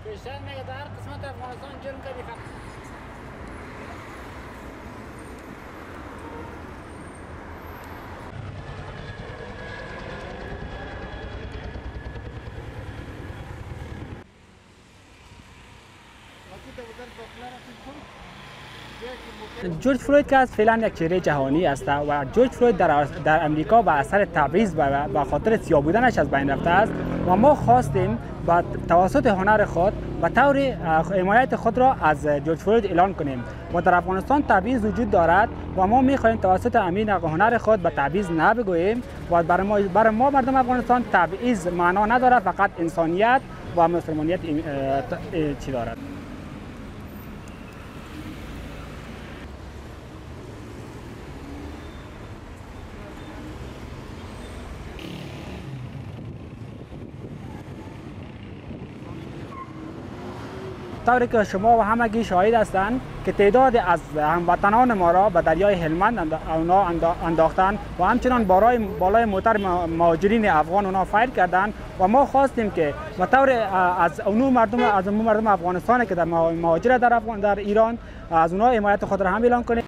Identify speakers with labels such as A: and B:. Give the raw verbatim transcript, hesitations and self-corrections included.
A: پیشتر میگه در قسمت افغانستان جرم کردی فقط
B: جورج فلوید که از فعلا یک چهره جهانی است و جورج فلوید در در امریکا به اثر تبعیض و به خاطر سیاه بودنش از بین رفته است و ما خواستیم با توسط هنر خود به طور حمایت خود را از جورج فلوید اعلان کنیم و در افغانستان تبعیض وجود دارد و ما می‌خواهیم توسط همین هنر خود به تبعیض نبگوییم و برای ما برای ما مردم افغانستان تبعیض معنا ندارد، فقط انسانیت و مسلمانیت چی دارد. طوری که شما و همگی شاهد هستند که تعداد از هموطنان ما را به دریای هلمند اونا انداختند و همچنان بالای بالای موتر مهاجرین افغان اونا فایر کردند و ما خواستیم که به طور از اونو مردم از اونو مردم افغانستان که در مهاجر در افغان در ایران از اونها حمایت خود را هم اعلان کنیم.